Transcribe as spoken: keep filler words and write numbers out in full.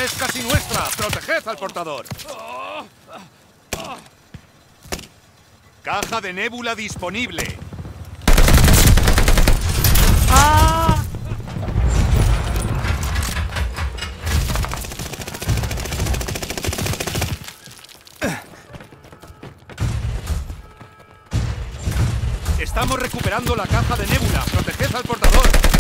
es casi nuestra. Proteged al portador. Caja de nébula disponible. ¡Ah! Estamos recuperando la caja de nébula. Proteged al portador.